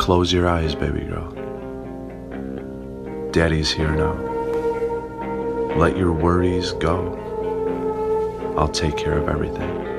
Close your eyes, baby girl. Daddy's here now. Let your worries go. I'll take care of everything.